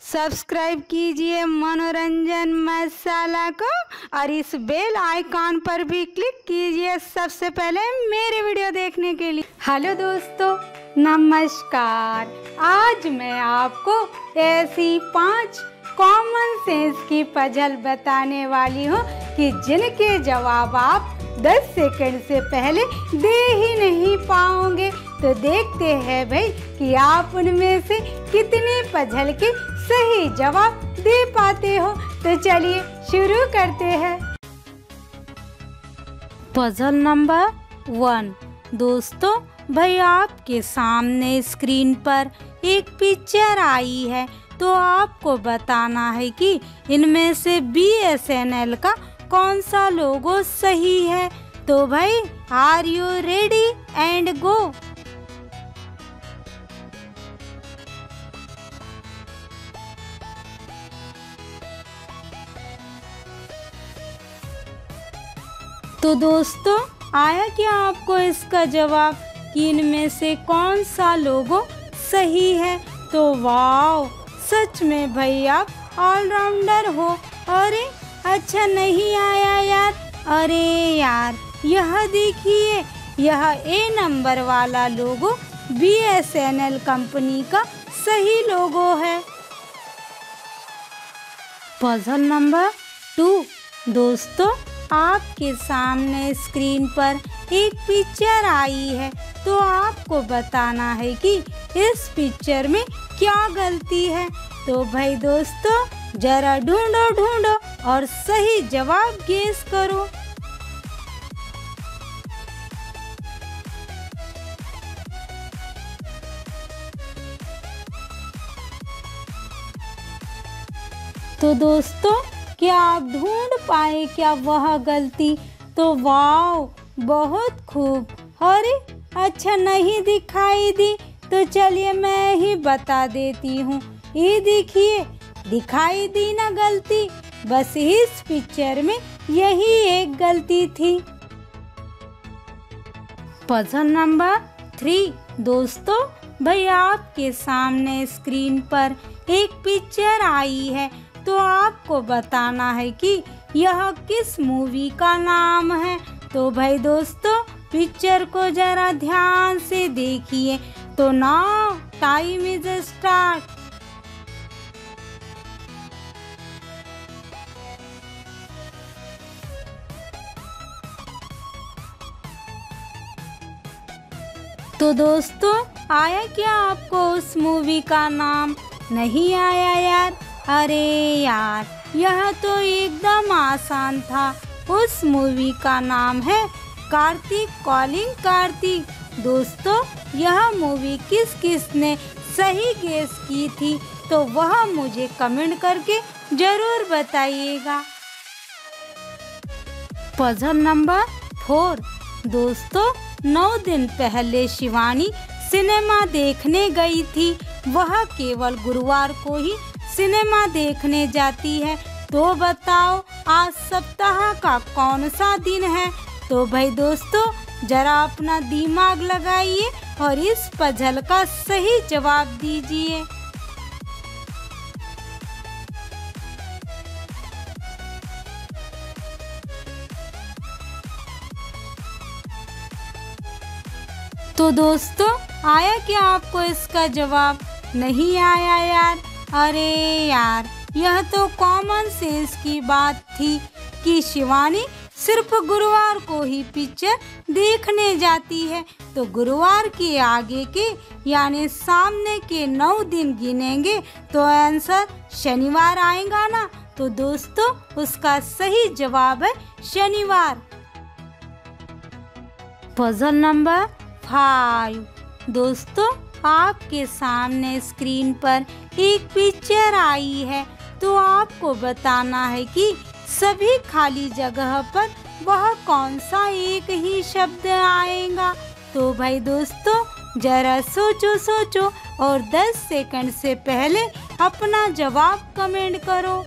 Subscribe कीजिए मनोरंजन मसाला को और इस बेल आइकॉन पर भी क्लिक कीजिए सबसे पहले मेरे वीडियो देखने के लिए। हेलो दोस्तों, नमस्कार। आज मैं आपको ऐसी 5 कॉमन सेंस की पजल बताने वाली हूँ कि जिनके जवाब आप 10 सेकंड से पहले दे ही नहीं पाओगे। तो देखते हैं भाई कि आप उनमें से कितने पजल के सही जवाब दे पाते हो। तो चलिए शुरू करते हैं। Puzzle number 1। दोस्तों भाई आपके सामने स्क्रीन पर एक पिक्चर आई है, तो आपको बताना है कि इनमें से BSNL का कौन सा लोगो सही है। तो भाई are you ready and go. तो दोस्तों आया क्या आपको इसका जवाब कि इनमें से कौन सा लोगो सही है। तो वाओ, सच में भाई आप ऑलराउंडर हो। अरे अच्छा नहीं आया यार। अरे यार यह देखिए, यह A नंबर वाला लोगो BSNL कंपनी का सही लोगो है। Puzzle number 2। दोस्तों आपके सामने स्क्रीन पर एक पिक्चर आई है, तो आपको बताना है कि इस पिक्चर में क्या गलती है। तो भाई दोस्तों जरा ढूंढो और सही जवाब गेस करो। तो दोस्तों क्या आप ढूंढ पाए क्या वह गलती। तो वाओ बहुत खूब। अरे अच्छा नहीं दिखाई दी, तो चलिए मैं ही बता देती हूँ। ये देखिए दिखाई दी ना गलती। बस इस पिक्चर में यही एक गलती थी। Puzzle number 3। दोस्तों भाई आपके सामने स्क्रीन पर एक पिक्चर आई है, तो आपको बताना है कि यह किस मूवी का नाम है। तो भाई दोस्तों पिक्चर को जरा ध्यान से देखिए। तो नाउ टाइम इज स्टार्ट। तो दोस्तों आया क्या आपको उस मूवी का नाम? नहीं आया यार। अरे यार यह तो एकदम आसान था। उस मूवी का नाम है कार्तिक कॉलिंग कार्तिक। दोस्तों यह मूवी किस किस ने सही गेस की थी, तो वह मुझे कमेंट करके जरूर बताइएगा। Puzzle number 4। दोस्तों 9 दिन पहले शिवानी सिनेमा देखने गई थी। वह केवल गुरुवार को ही सिनेमा देखने जाती है। तो बताओ आज सप्ताह का कौन सा दिन है। तो भाई दोस्तों जरा अपना दिमाग लगाइए और इस पजल का सही जवाब दीजिए। तो दोस्तों आया क्या आपको इसका जवाब? नहीं आया यार। अरे यार यह तो कॉमन सेंस की बात थी कि शिवानी सिर्फ गुरुवार को ही पिक्चर देखने जाती है। तो गुरुवार के आगे के यानी सामने के 9 दिन गिनेंगे तो आंसर शनिवार आएगा ना। तो दोस्तों उसका सही जवाब है शनिवार। Puzzle number 5। दोस्तों आपके सामने स्क्रीन पर एक पिक्चर आई है, तो आपको बताना है कि सभी खाली जगह पर वह कौन सा एक ही शब्द आएगा। तो भाई दोस्तों जरा सोचो और 10 सेकंड से पहले अपना जवाब कमेंट करो।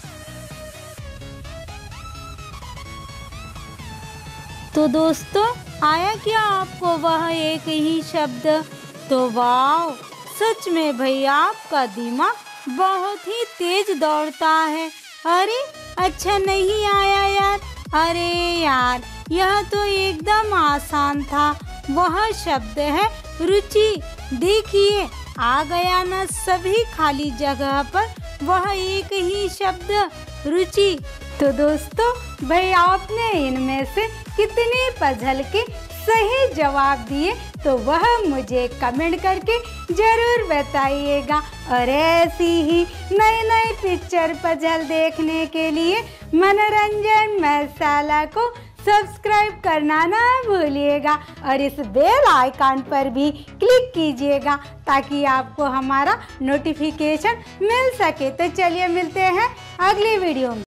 तो दोस्तों आया क्या आपको वह एक ही शब्द? तो वाह, सच में भैया आपका दिमाग बहुत ही तेज दौड़ता है। अरे अच्छा नहीं आया यार। अरे यार, यह तो एकदम आसान था। वह शब्द है रुचि। देखिए आ गया ना सभी खाली जगह पर वह एक ही शब्द रुचि। तो दोस्तों, भाई आपने इनमें से कितने पजल के सही जवाब दिए तो वह मुझे कमेंट करके जरूर बताइएगा। और ऐसी ही नए नए पिक्चर पजल देखने के लिए मनोरंजन मसाला को सब्सक्राइब करना ना भूलिएगा और इस बेल आइकन पर भी क्लिक कीजिएगा ताकि आपको हमारा नोटिफिकेशन मिल सके। तो चलिए मिलते हैं अगली वीडियो में।